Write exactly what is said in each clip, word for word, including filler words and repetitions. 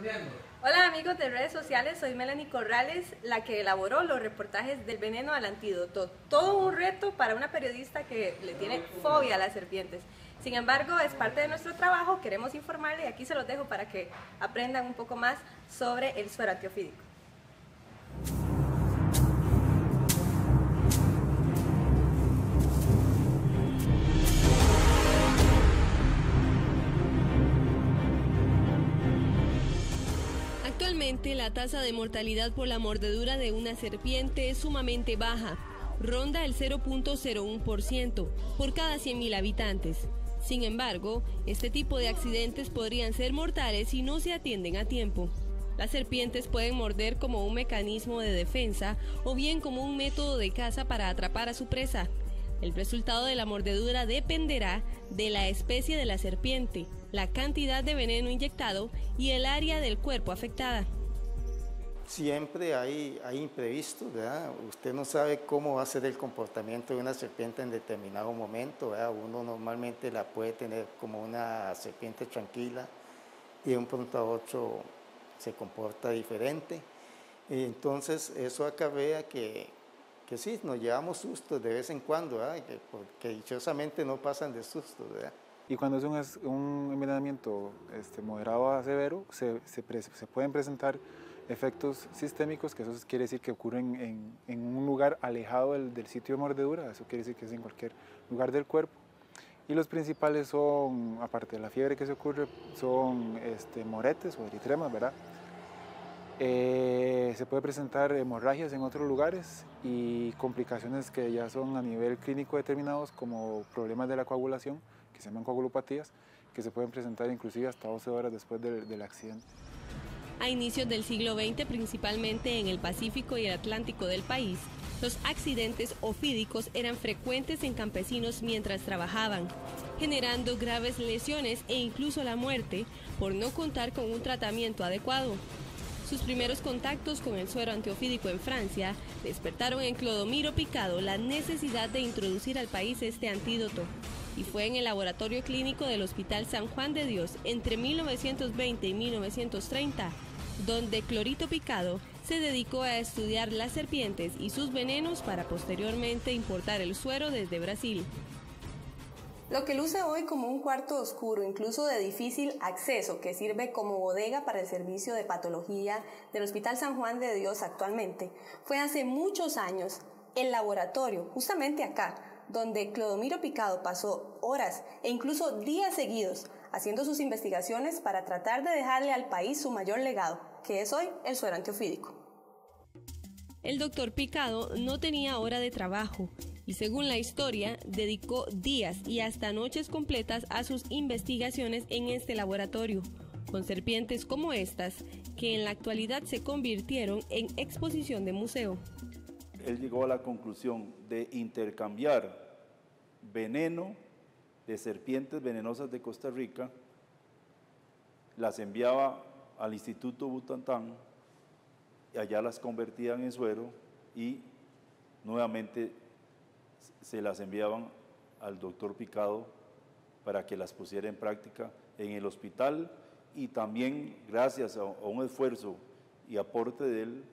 Hola amigos de redes sociales, soy Melanie Corrales, la que elaboró los reportajes del veneno al antídoto. Todo un reto para una periodista que le tiene fobia a las serpientes. Sin embargo, es parte de nuestro trabajo, queremos informarle y aquí se los dejo para que aprendan un poco más sobre el suero antiofídico. Actualmente la tasa de mortalidad por la mordedura de una serpiente es sumamente baja, ronda el cero punto cero uno por ciento por cada cien mil habitantes. Sin embargo, este tipo de accidentes podrían ser mortales si no se atienden a tiempo. Las serpientes pueden morder como un mecanismo de defensa o bien como un método de caza para atrapar a su presa. El resultado de la mordedura dependerá de la especie de la serpiente, la cantidad de veneno inyectado y el área del cuerpo afectada. Siempre hay, hay imprevistos, ¿verdad? Usted no sabe cómo va a ser el comportamiento de una serpiente en determinado momento, ¿verdad? Uno normalmente la puede tener como una serpiente tranquila y de un pronto a otro se comporta diferente. Y entonces eso acarrea que, que sí, nos llevamos sustos de vez en cuando, ¿verdad? Que, porque dichosamente no pasan de sustos, ¿verdad? Y cuando es un, un envenenamiento este, moderado a severo, se, se, pre, se pueden presentar efectos sistémicos, que eso quiere decir que ocurren en, en un lugar alejado del, del sitio de mordedura, eso quiere decir que es en cualquier lugar del cuerpo. Y los principales son, aparte de la fiebre que se ocurre, son este, moretes o eritremas, ¿verdad? Eh, se puede presentar hemorragias en otros lugares y complicaciones que ya son a nivel clínico determinados, como problemas de la coagulación, que se llaman coagulopatías, que se pueden presentar inclusive hasta doce horas después del, del accidente. A inicios del siglo veinte, principalmente en el Pacífico y el Atlántico del país, los accidentes ofídicos eran frecuentes en campesinos mientras trabajaban, generando graves lesiones e incluso la muerte por no contar con un tratamiento adecuado. Sus primeros contactos con el suero antiofídico en Francia despertaron en Clodomiro Picado la necesidad de introducir al país este antídoto. Y fue en el laboratorio clínico del Hospital San Juan de Dios entre mil novecientos veinte y mil novecientos treinta, donde Clorito Picado se dedicó a estudiar las serpientes y sus venenos para posteriormente importar el suero desde Brasil. Lo que luce hoy como un cuarto oscuro, incluso de difícil acceso, que sirve como bodega para el servicio de patología del Hospital San Juan de Dios actualmente, fue hace muchos años el laboratorio, justamente acá, donde Clodomiro Picado pasó horas e incluso días seguidos haciendo sus investigaciones para tratar de dejarle al país su mayor legado, que es hoy el suero antiofídico. El doctor Picado no tenía hora de trabajo y, según la historia, dedicó días y hasta noches completas a sus investigaciones en este laboratorio, con serpientes como estas, que en la actualidad se convirtieron en exposición de museo. Él llegó a la conclusión de intercambiar veneno de serpientes venenosas de Costa Rica, las enviaba al Instituto Butantan, y allá las convertían en suero y nuevamente se las enviaban al doctor Picado para que las pusiera en práctica en el hospital, y también gracias a un esfuerzo y aporte de él,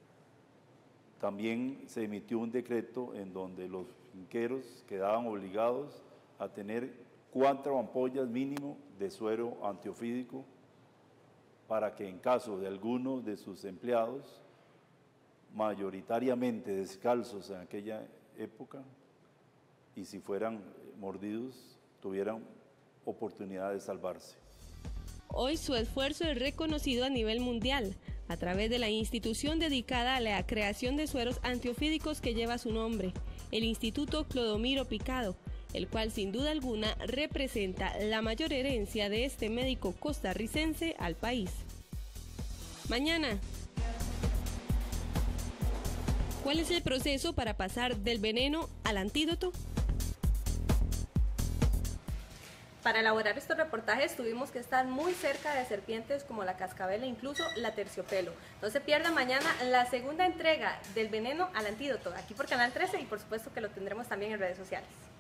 también se emitió un decreto en donde los finqueros quedaban obligados a tener cuatro ampollas mínimo de suero antiofídico para que en caso de alguno de sus empleados, mayoritariamente descalzos en aquella época, y si fueran mordidos, tuvieran oportunidad de salvarse. Hoy su esfuerzo es reconocido a nivel mundial a través de la institución dedicada a la creación de sueros antiofídicos que lleva su nombre, el Instituto Clodomiro Picado, el cual sin duda alguna representa la mayor herencia de este médico costarricense al país. Mañana, ¿cuál es el proceso para pasar del veneno al antídoto? Para elaborar estos reportajes tuvimos que estar muy cerca de serpientes como la cascabel e incluso la terciopelo. No se pierda mañana la segunda entrega del veneno al antídoto, aquí por Canal trece, y por supuesto que lo tendremos también en redes sociales.